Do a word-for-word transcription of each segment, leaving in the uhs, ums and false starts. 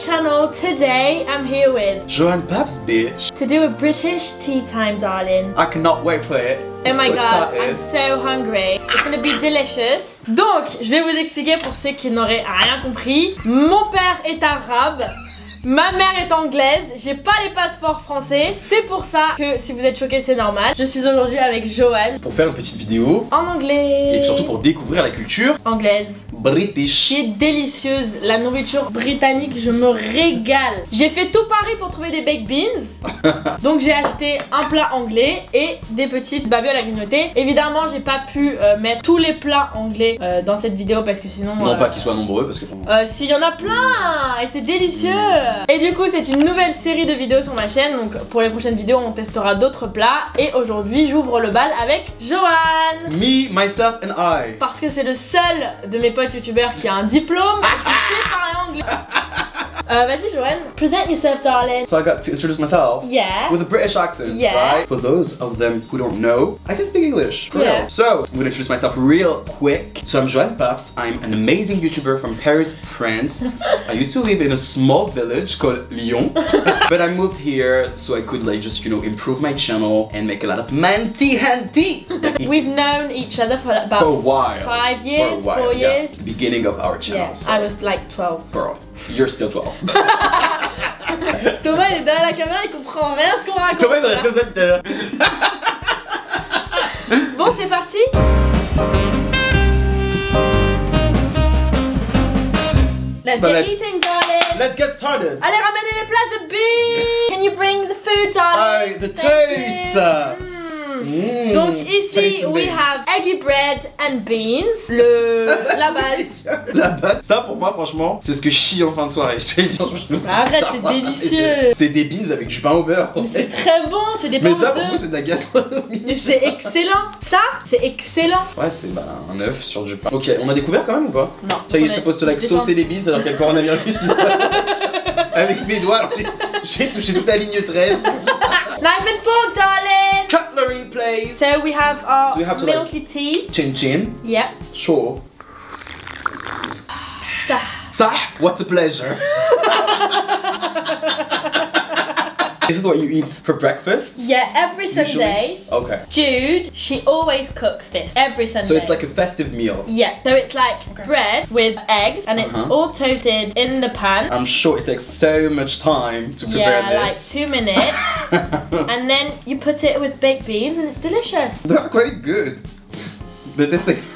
channel. Today I'm here with Joanne Paps, bitch. to do a British tea time, darling. I cannot wait for it. Oh I'm my so god, excited. I'm so hungry. It's gonna be delicious. Donc, je vais vous expliquer pour ceux qui n'auraient rien compris. Mon père est arabe. Ma mère est anglaise, j'ai pas les passeports français. C'est pour ça que si vous êtes choqués, c'est normal. Je suis aujourd'hui avec Joanne. Pour faire une petite vidéo. En anglais. Et surtout pour découvrir la culture anglaise. British. Qui est délicieuse. La nourriture britannique, je me régale. J'ai fait tout Paris pour trouver des baked beans. Donc j'ai acheté un plat anglais et des petites babioles à grignoter. Évidemment, j'ai pas pu euh, mettre tous les plats anglais euh, dans cette vidéo parce que sinon... Non, euh, pas qu'ils soient nombreux parce que... Euh, s'il y en a plein et c'est délicieux. Et du coup c'est une nouvelle série de vidéos sur ma chaîne. Donc pour les prochaines vidéos on testera d'autres plats. Et aujourd'hui j'ouvre le bal avec Joanne. Me, myself and I. Parce que c'est le seul de mes potes youtubeurs qui a un diplôme et qui sait parler anglais. Euh, vas-y Joanne, present yourself darling. So I got to introduce myself. Yeah. With a British accent, Yeah. right? For those of them who don't know, I can speak English. For Yeah. real. So, I'm gonna introduce myself real quick. So I'm Joanne Paps. I'm an amazing YouTuber from Paris, France. I used to live in a small village called Lyon, but I moved here so I could like just, you know, improve my channel and make a lot of manti handy. We've known each other for about For a while. five years, For a while, four yeah. years. The beginning of our channel. Yeah, so. I was like twelve. Girl, you're still twelve. Thomas il est derrière la caméra, il comprend rien ce qu'on raconte. Thomas, il comme ça tout à l'heure. Bon, c'est parti. Let's But get let's- eating, darling. Let's get started. Allez, ramenez les places de beans. Can you bring the food, darling? Aye, the Thank taste. you. Mm. Mm. Donc ici, Taste we beans. have eggy bread and beans. Le... la base. La base. Ça pour moi franchement, c'est ce que je chie en fin de soirée. Je te le dis. Arrête, c'est délicieux. C'est des beans avec du pain au beurre. Mais c'est très bon, c'est des pains Mais aux ça pour œufs. moi c'est de la gastronomie. Mais c'est excellent. Ça, c'est excellent. Ouais, c'est bah, un œuf sur du pain. Ok, on a découvert quand même ou pas? Non. Ça y est, on a- supposed to like défend- saucer les beans alors qu'il y a le coronavirus qui se passe. Avec mes doigts, alors j'ai- j'ai touché toute la ligne treize. Knife and fork, darling. Cutlery, please. So we have our Do we have to, milky tea. Chin chin. Yep. Sure. Ça. Sah, what a pleasure. Is it what you eat for breakfast? Yeah, every Sunday. Usually? Okay. Jude, she always cooks this every Sunday. So it's like a festive meal. Yeah, so it's like bread with eggs and it's Uh-huh. all toasted in the pan. I'm sure it takes so much time to prepare Yeah, like this. two minutes. And then you put it with baked beans and it's delicious. They're quite good. But this thing...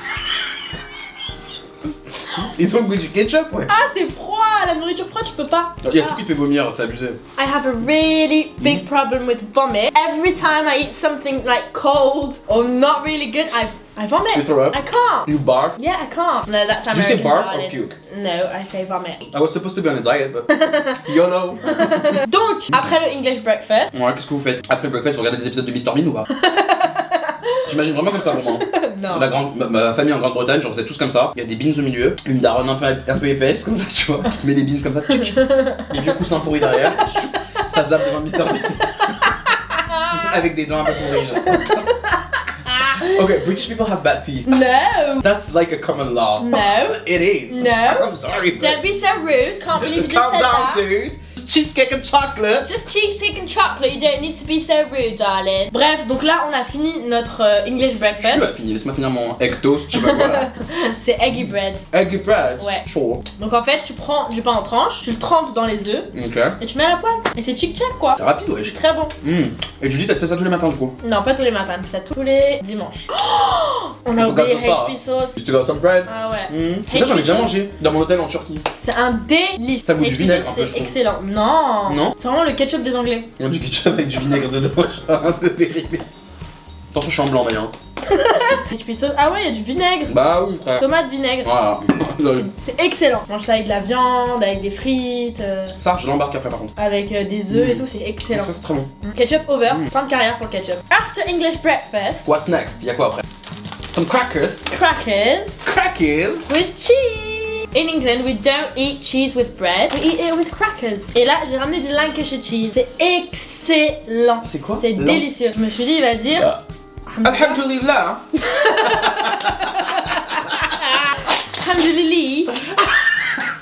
Ils sont good du ketchup, ouais. Ah, c'est froid, la nourriture froide, je peux pas. Il y a Ah. tout qui te fait vomir, c'est abusé. I have a really big problem with vomit. Every time I eat something like cold or not really good, I I vomit. You throw up? I can't. You barf? Yeah, I can't. No, that's Do you American. say barf or darling. puke? No, I say vomit. I was supposed to be on a diet, but... YOLO. Donc, après le English breakfast, Ouais, qu'est-ce que vous faites? Après le breakfast, vous regardez des épisodes de Mister Bean ou pas? J'imagine vraiment comme ça pour moi. non. La grande, ma, ma famille en Grande-Bretagne, genre vous êtes tous comme ça. Il y a des beans au milieu, une daronne un peu, un peu épaisse comme ça, tu vois. Qui te met des beans comme ça, tchic. Les vieux coussins pourris derrière. Choup. Ça zappe devant Mister Bean. Avec des dents un peu pourries. Genre. Okay, British people have bad teeth. No. That's like a common law. No. It is. No. I'm sorry. but- Don't be so rude. Can't believe you just Calm said down, that. dude. Cheesecake and chocolate. Just cheesecake and chocolate. You don't need to be so rude, darling. Bref, donc là, on a fini notre euh, English Je breakfast. suis fini, laisse-moi finir mon egg toast, je sais pas quoi là. C'est eggy bread. Egg bread. Ouais. Chaud. Donc en fait, tu prends du pain en tranches, tu le trempes dans les œufs Ok. et tu mets à la poêle. Et c'est chic-chac quoi. C'est rapide, ouais. Très bon. Mm. Et Judy, t'as fait ça tous les matins du coup? Non, pas tous les matins, c'est ça tous les dimanches. Oh, on a Faut oublié gâteau H P sauce. You still got some bread? Ah ouais. Mm. H Ça, j'en ai P déjà sauce. mangé dans mon hôtel en Turquie. C'est un délice. Ça goûte du H P vinaigre, sauce, un peu, je c'est trouve. excellent. Non. Non. C'est vraiment le ketchup des Anglais. On a du ketchup avec du vinaigre dedans. Un peu vérifié. Attention, je suis en blanc d'ailleurs. H P sauce. Ah ouais, il y a du vinaigre. Bah oui, frère. Tomate vinaigre. Voilà. Lol. C'est excellent. On mange ça avec de la viande, avec des frites, euh, Ça, je l'embarque après par contre. avec euh, des œufs Mm. et tout, c'est excellent. Ça, c'est très bon. Ketchup au beurre, Mm. fin de carrière pour le ketchup. After English breakfast, What's next? Y'a quoi après? Some crackers. crackers Crackers. with cheese. In England, we don't eat cheese with bread, we eat it with crackers. Et là, j'ai ramené du Lancashire cheese. C'est excellent. C'est quoi? C'est Lan- délicieux. Je me suis dit, il va dire. Ah. Alhamdulillah. Alhamdulillah.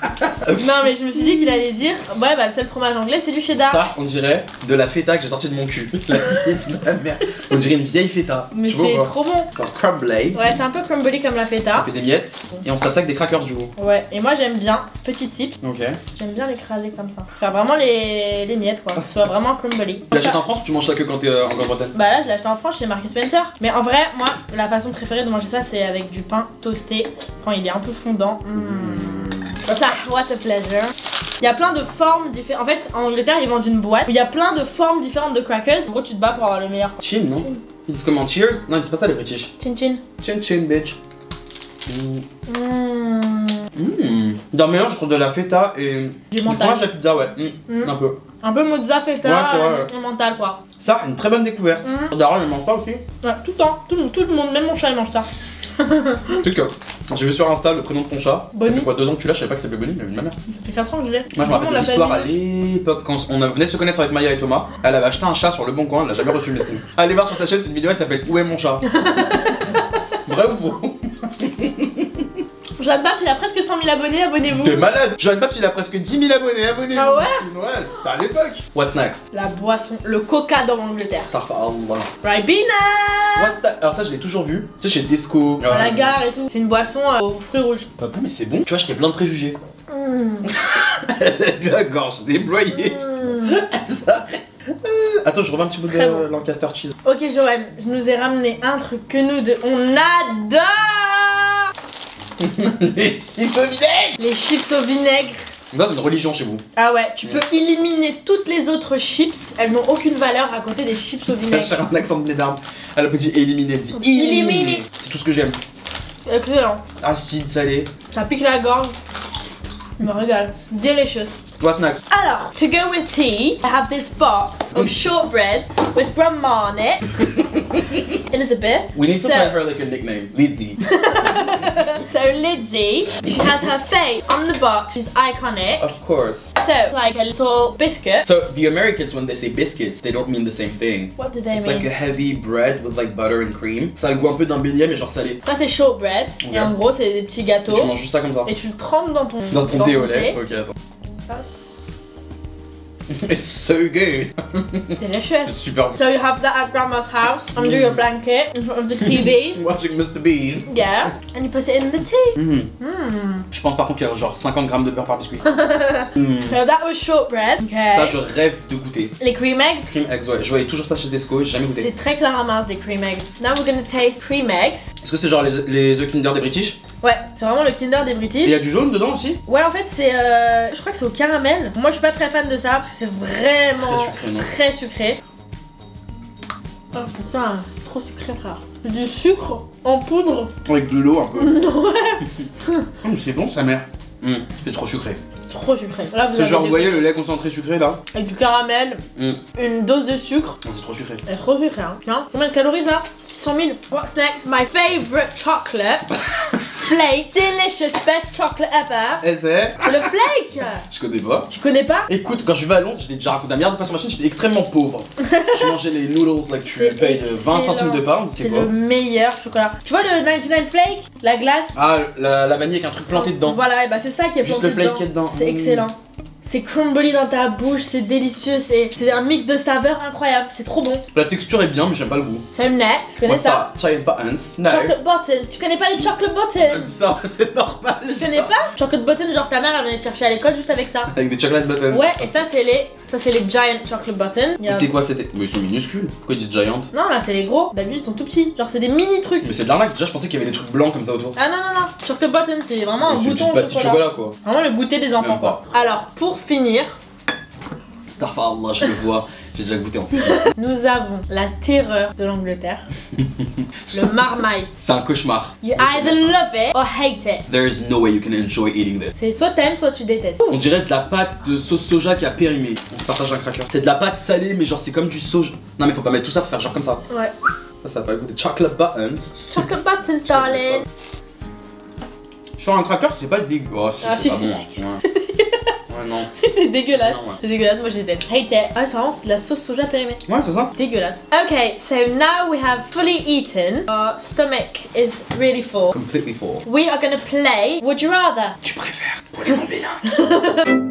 Non mais je me suis dit qu'il allait dire ouais bah le seul fromage anglais c'est du cheddar. Ça on dirait de la feta que j'ai sorti de mon cul. La merde. On dirait une vieille feta. Mais c'est trop bon. Genre crumbly. Ouais c'est un peu crumbly comme la feta. Ça fait des miettes et on se tape ça avec des crackers du coup. Ouais et moi j'aime bien, petit tips. Ok. J'aime bien l'écraser comme ça. Faire vraiment les, les miettes quoi. Que ce soit vraiment crumbly. Tu l'achètes en France ou tu manges ça que quand t'es euh, en Grande-Bretagne? Bah là je l'ai acheté en France chez Marks Spencer. Mais en vrai moi la façon préférée de manger ça c'est avec du pain toasté. Quand il est un peu fondant. Mmh. Ça, what a pleasure. Il y a plein de formes différentes. En fait, en Angleterre, ils vendent une boîte où il y a plein de formes différentes de crackers. En gros, tu te bats pour avoir le meilleur. Chin, non? Ils disent comment? Cheers? Non, ils disent pas ça les British. Chin chin. Chin chin, bitch. Mmh. Mmh. Dans le mélange, je trouve de la feta et Du du mental. fromage à pizza, ouais. Mmh. Mmh. Un peu. Un peu mozza feta, Ouais, c'est vrai, ouais. euh, mental quoi. Ça, une très bonne découverte. Mmh. Daron, il mange pas aussi? Ouais, tout le temps. Tout, le- tout le monde, même mon chat, il mange ça. Tu sais que j'ai vu sur Insta le prénom de ton chat. Bonnie. Ça fait quoi, deux ans que tu l'as? Je savais pas que ça s'appelait Bonnie, mais ma mère. Ça fait quatre ans que je l'ai. Moi je me Tout le monde rappelle de l'appelle l'histoire à Bonnie. l'époque quand on venait de se connaître avec Maya et Thomas. Elle avait acheté un chat sur le bon coin, elle l'a jamais reçu mais c'était. Allez voir sur sa chaîne, c'est une vidéo, elle s'appelle Où est mon chat? Vrai ou faux? Joanne Babs, il a presque cent mille abonnés, abonnez-vous. T'es malade! Joanne Babs il a presque dix mille abonnés, abonnez-vous! Ah ouais? Ouais, c'était à l'époque! What's next? La boisson, le coca dans l'Angleterre. Astaghfirullah. Ribena. What's that? Alors ça je l'ai toujours vu, tu sais chez Tesco. À la gare et tout. C'est une boisson euh, aux fruits rouges. Papa mais c'est bon, tu vois j'étais plein de préjugés. Mmh. Elle a eu la gorge déployée. Mmh. Ça- Attends je reviens un petit peu de Très bon. Lancaster cheese. Ok Joanne, je nous ai ramené un truc que nous deux, on adore. Les chips au vinaigre! Les chips au vinaigre. Ça c'est une religion chez vous. Ah ouais, tu peux éliminer toutes les autres chips, elles n'ont aucune valeur à côté des chips au Elle vinaigre. cherche un accent de blédarde. Elle a pas dit éliminer, elle dit Éliminer. éliminer. C'est tout ce que j'aime. Excellent. Acide, salé. Ça pique la gorge. Je me régale. Delicious. What's next? Alors, to go with tea, I have this box of shortbread with grandma on it. Elizabeth. We need to so, find her like a nickname. Lizzie. so Lizzie, she has her face on the box, she's iconic. Of course. So, like a little biscuit. So the Americans when they say biscuits, they don't mean the same thing. What do they It's mean? like a heavy bread with like butter and cream. Ça a le goût un peu d'un beignet mais genre salé. Ça c'est shortbread, Ok. et en gros c'est des petits Et gâteaux. tu manges juste ça comme ça. Et tu le trempes dans ton, Dans ton thé au lait. thé. Ok attends. Ah. It's so good. C'est Delicious. super bon. So you have that at grandma's house, under your blanket, in front of the T V. Watching Mister Bean. Yeah, and you put it in the tea. Mm. Mm. Je pense par contre qu'il y a genre cinquante grammes de beurre par biscuit. Mm. So that was shortbread. Okay. Ça je rêve de goûter. Les cream eggs. Cream eggs, ouais. Je voyais toujours ça chez Tesco, j'ai jamais goûté. C'est très Clara Mars des cream eggs. Now we're gonna taste cream eggs. Est-ce que c'est genre les, les œufs Kinder des British? Ouais, c'est vraiment le Kinder des Et British. il y a du jaune dedans aussi? Ouais, en fait, c'est. Euh, je crois que c'est au caramel. Moi, je suis pas très fan de ça parce que c'est vraiment Très sucré, non? très sucré. Oh putain, trop sucré, frère. C'est du sucre en poudre. Avec de l'eau un peu. Ouais, Oh, mais c'est bon sa mère. Mm. C'est trop sucré. trop sucré. Là, vous C'est avez genre, vous des- voyez le lait concentré sucré là? avec du caramel, Mm. une dose de sucre. Oh, c'est trop sucré. Elle est trop sucrée, hein. Tiens, combien de calories ça? six cent mille. What's next? My favorite chocolate. Flake, delicious, best chocolate ever. Et c'est? C'est le flake. Je connais pas. Tu connais pas? Écoute, quand je vais à Londres, je l'ai déjà raconté la merde de façon machine, j'étais extrêmement pauvre. Je mangeais les noodles là que tu C'est payes euh, vingt excellent. centimes de pound, c'est C'est quoi? le meilleur chocolat. Tu vois le quatre-vingt-dix-neuf flake? La glace? Ah, la, la vanille avec un truc planté dedans. Voilà, et bah c'est ça qui est Juste planté le flake dedans. qui est dedans. C'est Mmh. excellent. C'est crumbly dans ta bouche, c'est délicieux, c'est c'est un mix de saveurs incroyable, c'est trop bon. La texture est bien, mais j'aime pas le goût. Same next, tu connais Moi, ça? Giant buttons. No. Chocolate buttons, tu connais pas les chocolate buttons? Ça, c'est normal. Tu connais pas? Chocolate buttons, genre ta mère elle venait te chercher à l'école juste avec ça. Avec des chocolate buttons. Ouais, et ça c'est les ça c'est les giant chocolate buttons. Il y Et a- c'est quoi c'était? Mais ils sont minuscules. Pourquoi ils disent giant? Non là c'est les gros, d'habitude ils sont tout petits, genre c'est des mini trucs. Mais c'est de l'arnaque, déjà je pensais qu'il y avait des trucs blancs comme ça autour. Ah non non non, chocolate button c'est vraiment un C'est une bouton petite pastille de chocolat. chocolat quoi. Vraiment le goûter des enfants Même quoi. Alors pour finir, Starfallah, je le vois. J'ai déjà goûté en plus. nous avons la terreur de l'Angleterre, le Marmite. C'est un cauchemar. You either love it or hate it. There is no way you can enjoy eating this. C'est soit t'aimes, soit tu détestes. On dirait de la pâte de sauce soja qui a périmé. On se partage un cracker. C'est de la pâte salée, mais genre c'est comme du soja. Non, mais faut pas mettre tout ça, faut faire genre comme ça. Ouais. Ça, ça va pas goûter. Chocolate buttons. Chocolate buttons, darling. Sur un cracker, c'est pas dégueu. Oh, si, Ah, c'est si, pas c'est bon. Ouais. Ouais, non. C'est dégueulasse. Non, ouais. C'est dégueulasse, moi je déteste. Hate it. Ah, c'est vraiment c'est de la sauce soja périmée. Ouais, c'est ça. Dégueulasse. Okay, so now we have fully eaten. Our stomach is really full. Completely full. We are gonna play Would You Rather. Tu préfères pour les non-bilingues.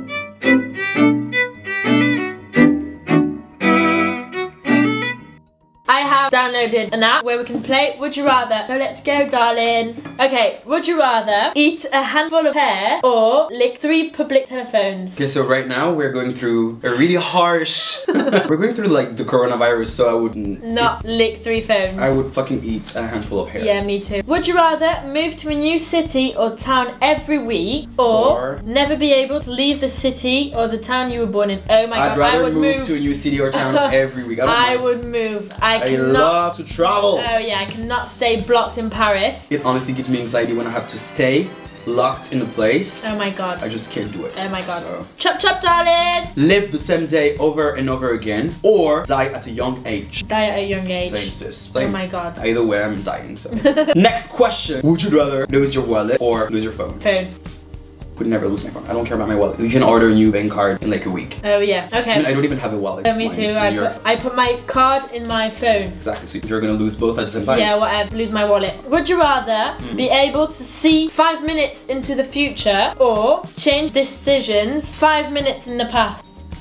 I have downloaded an app where we can play Would You Rather. So let's go, darling. Okay, would you rather eat a handful of hair or lick three public telephones? Okay, so right now we're going through a really harsh. We're going through like the coronavirus, so I would Not lick three phones. I would fucking eat a handful of hair. Yeah, me too. Would you rather move to a new city or town every week or, Or- never be able to leave the city or the town you were born in? Oh my I'd god, rather I would move, move. to a new city or town every week. I, don't I mind. would move. I I cannot. love to travel. Oh yeah, I cannot stay blocked in Paris. It honestly gives me anxiety when I have to stay locked in a place. Oh my god. I just can't do it. Oh my god. So. Chop chop, darling. Live the same day over and over again, or die at a young age. Die at a young age. Same, sis. Oh Same. my god. Either way, I'm dying. So. Next question: would you rather lose your wallet or lose your phone? Phone. Would never lose my phone. I don't care about my wallet. You can order a new bank card in like a week. Oh yeah. Okay. I mean, I don't even have a wallet. Oh, me Mine too. in I New York. put, I put my card in my phone. Exactly. So you're gonna lose both at the same time. Yeah, whatever. Lose my wallet. Would you rather Mm. be able to see five minutes into the future or change decisions five minutes in the past?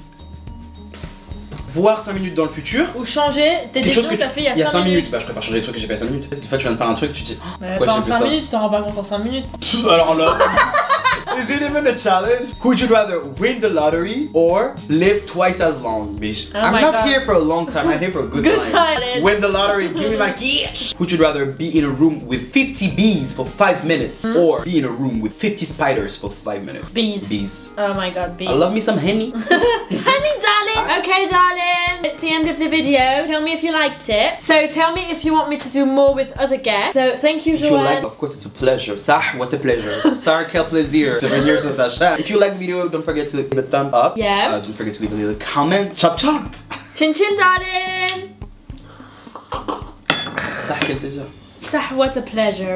Voir cinq minutes dans le futur. Ou changer tes Quelque chose décisions que que tu t'as fait il y a il y a cinq cinq minutes. minutes. Bah, je préfère changer les trucs que j'ai fait il y a cinq minutes. Des fois, tu viens de faire un truc, tu te dis. Mais Pourquoi pas j'ai en fait cinq ça minutes, tu t'en rends pas compte en cinq minutes. Alors là. Is it even a challenge? Would you rather win the lottery or live twice as long, bitch? Oh I'm my not God. here for a long time. I'm here for a good, Good time. Win the lottery, give me my cash. Would you rather be in a room with fifty bees for five minutes Hmm? or be in a room with fifty spiders for five minutes? Bees. Bees. Oh my god, bees. I love me some henny. Honey, darling. Okay, darling. It's the end of the video. Tell me if you liked it. So tell me if you want me to do more with other guests. So thank you, If you like, Joanne. of course, it's a pleasure. Sah, what a pleasure. Sar, quel plaisir. Seven years of that. If you like the video, don't forget to leave a thumb up. Yeah. Uh, don't forget to leave a little comment. Chop chop. Chin chin, darling. Sah, quel plaisir. Sah, what a pleasure.